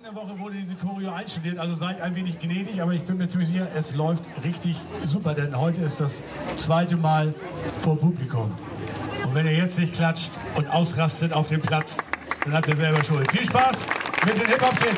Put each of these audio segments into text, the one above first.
vergangenen Woche wurde diese Choreo einstudiert, also seid ein wenig gnädig, aber ich bin mir ziemlich sicher, es läuft richtig super, denn heute ist das zweite Mal vor Publikum. Und wenn ihr jetzt nicht klatscht und ausrastet auf dem Platz, dann habt ihr selber Schuld. Viel Spaß mit den Hip-Hop-Kids!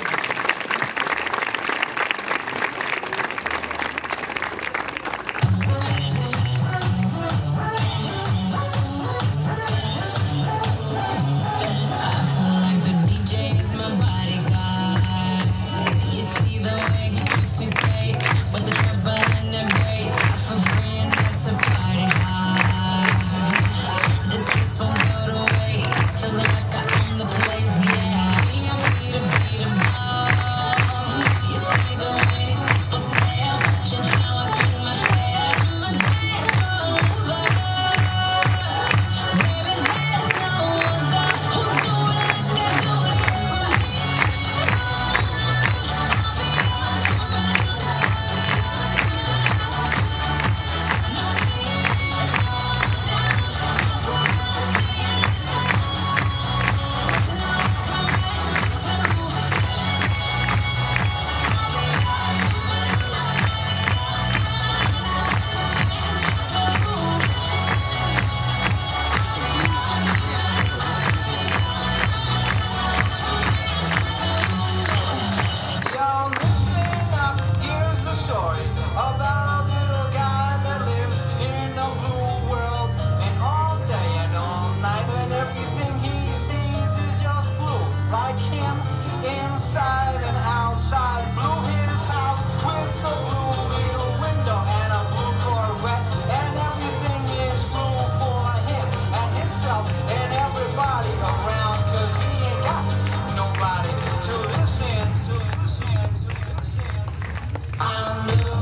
Inside and outside, blew his house with a blue little window and a blue Corvette, and everything is blue for him and himself and everybody around, 'cause he ain't got nobody to listen, to listen, to listen. I'm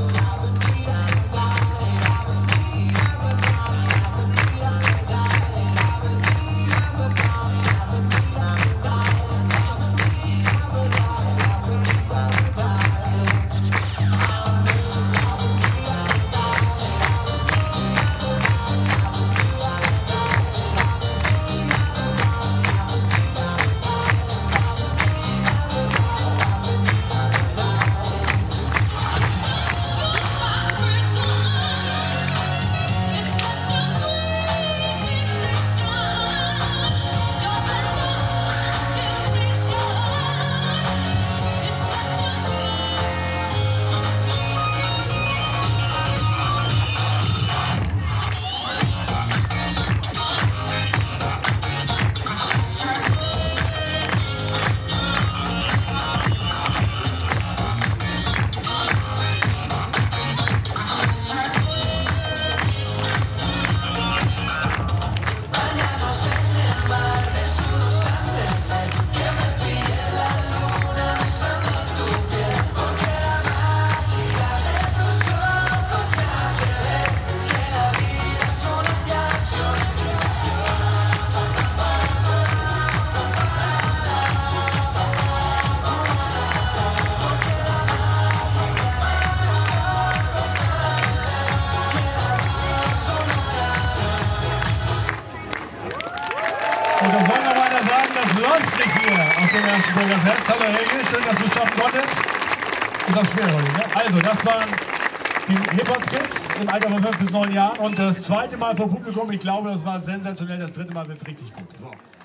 Und dann soll noch einer sagen, das läuft nicht hier auf dem ersten Bürgerfest. Hallo Helge, schön, dass du es schaffen konntest. Ist auch schwer heute, ne? Also, das waren die Hip-Hop-Kids im Alter von 5 bis 9 Jahren. Und das zweite Mal vor Publikum, ich glaube, das war sensationell. Das dritte Mal wird es richtig gut. So.